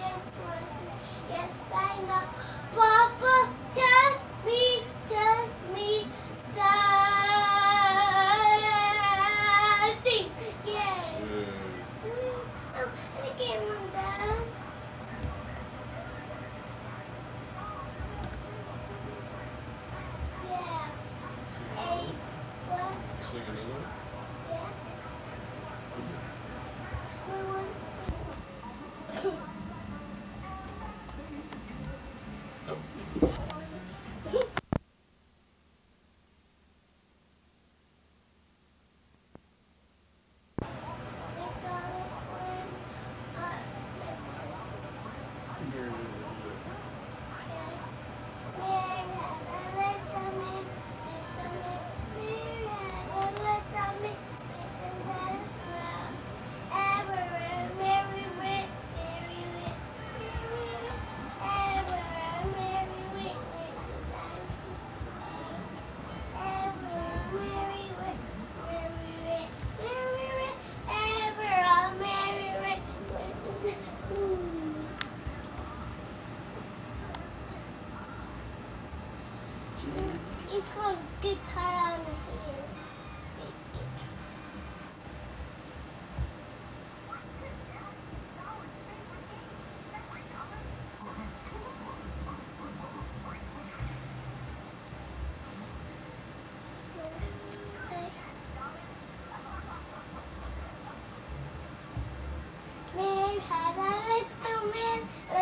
Yes, I know. Papa, touch me something. Yay. Oh, and again one does. Yeah. Eight. What? Sing another one? Yeah. What one? It's got a good tie on here. Mary had a little man,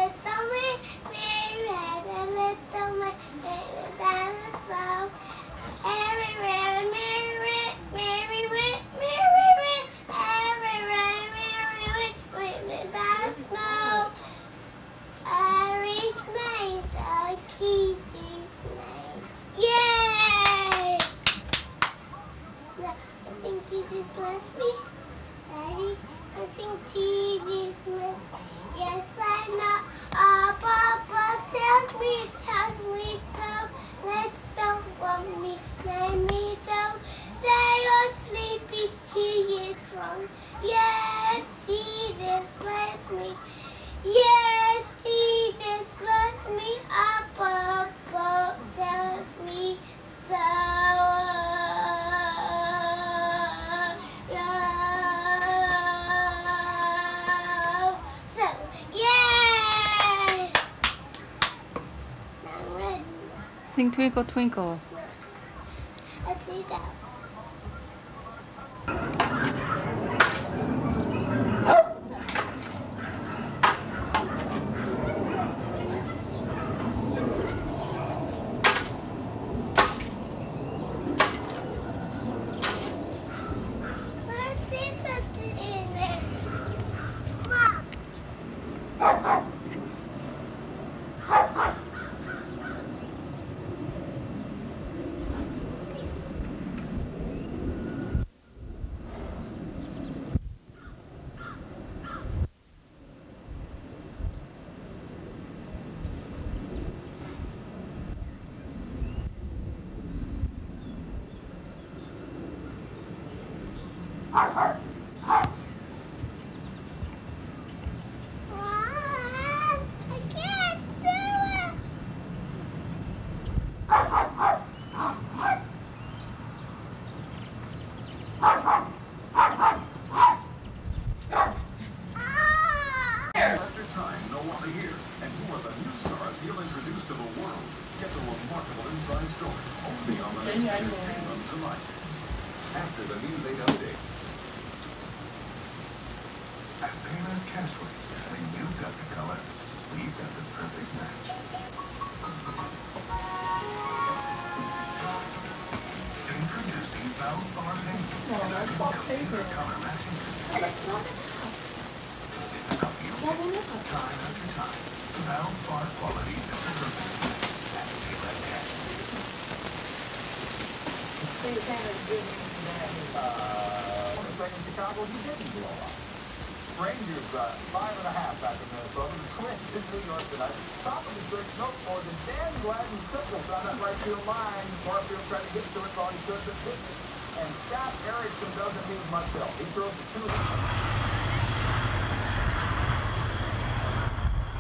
Mary had a little man, Mary down the slope. Everywhere, Mary went, everywhere, down the slope. Harry's name, the Kitty's name. Yay! I think Kitty's loves me. Daddy, I think TV's with. Yes, I know. Papa tells me so. Let don't want me, let me down. They are sleepy, he is strong. Yes, Jesus loves me. Yes, Jesus loves me. Papa tells me so. Sing Twinkle Twinkle. Let's see that. Let's see something in there. Mom. Mom, I can't do it. After time, no longer here, and who are the new stars he'll introduce to the world? Get the remarkable inside story only on the next Entertainment Tonight. After the News 8 update. At Payless Cashways, when you've got the color, we've got the perfect match. Introducing Valspar Paint. Color matching system. Time after time, Valspar quality is perfect. At Payless Cashways. In Chicago, he didn't blow up. Rangers 5.5 back in Minnesota. The Twins in New York tonight. Top of the third, no more than Dan Gladden triples on that right field line. Barfield tried to get to it, thought he could, but didn't. And Scott Erickson doesn't need much help. He throws the two.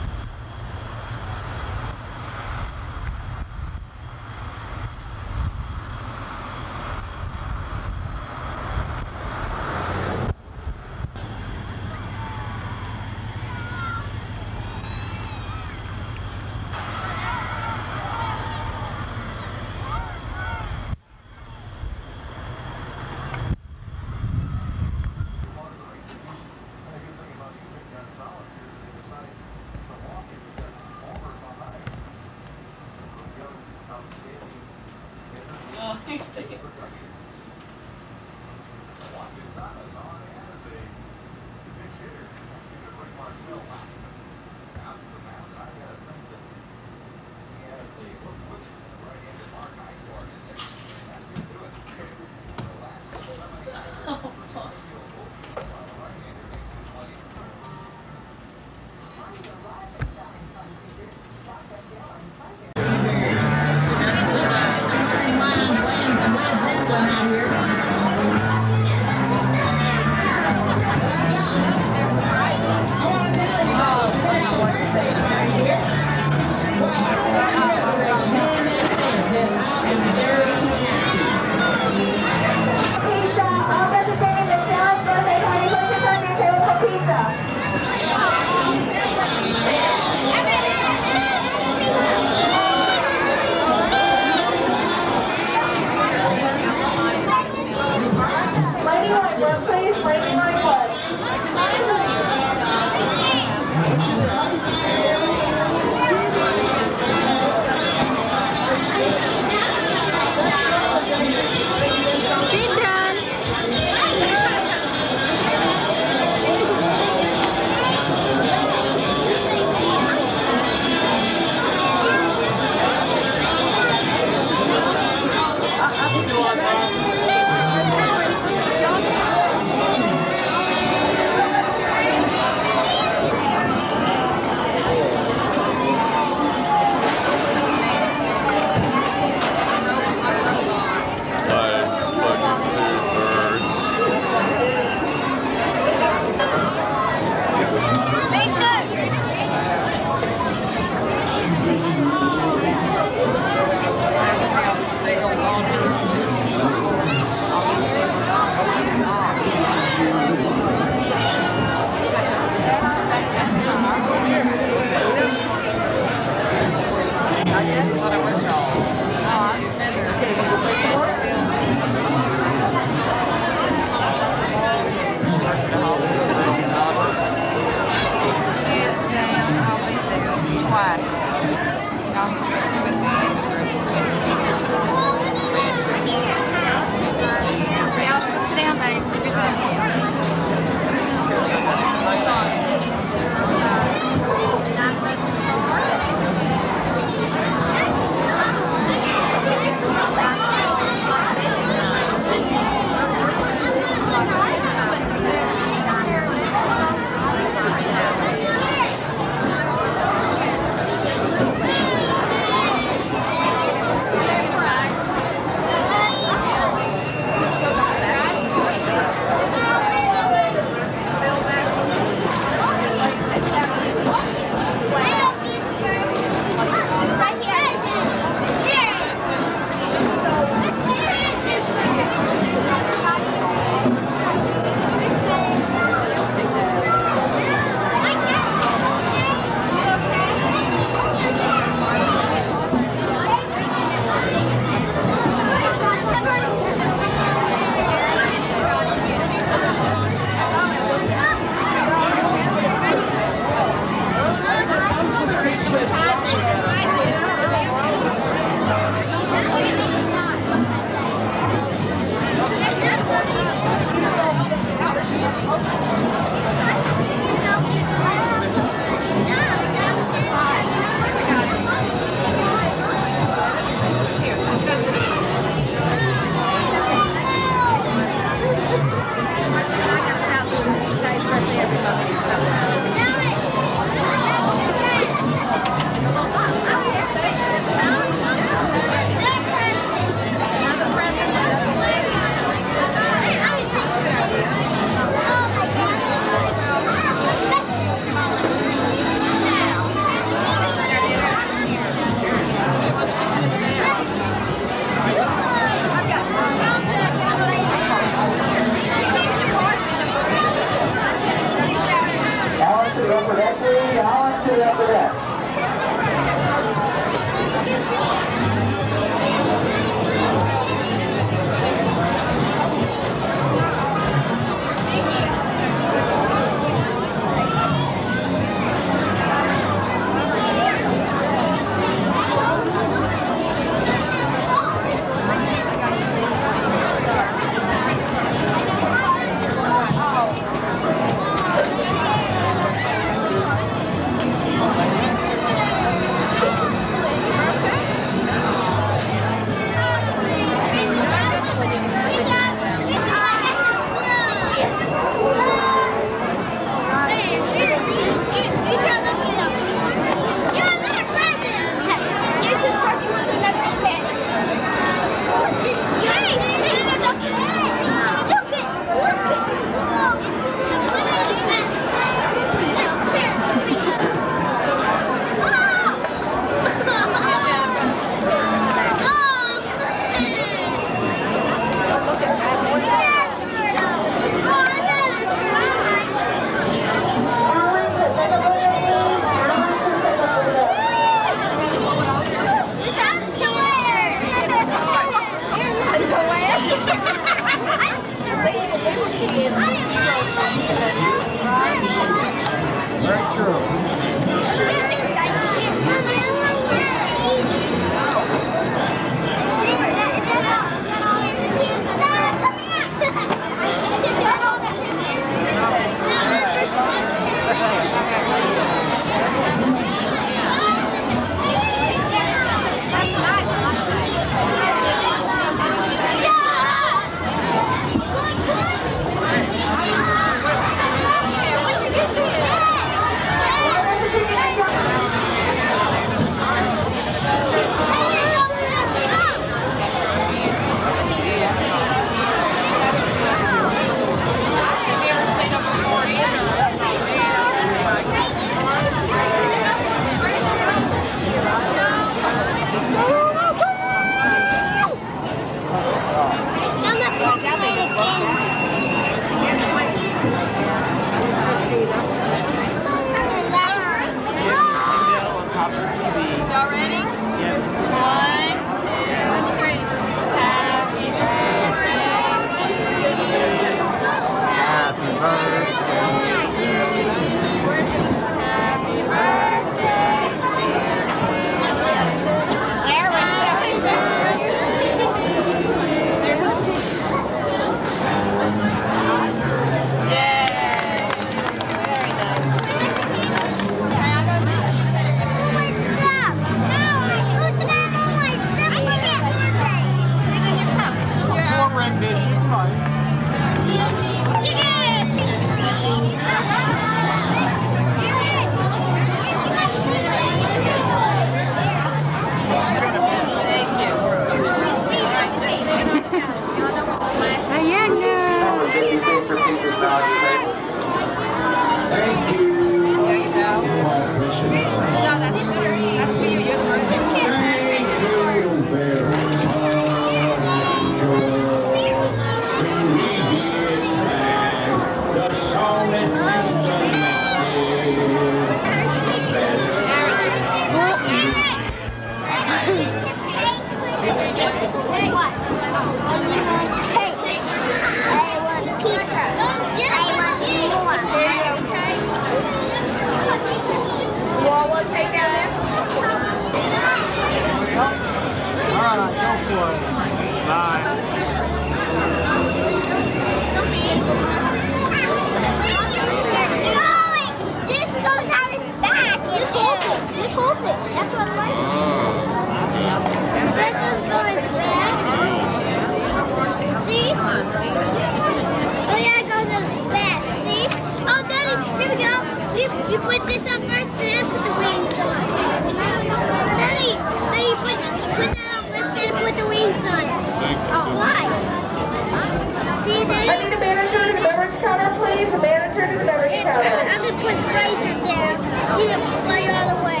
put Fraser down, he would fly all the way.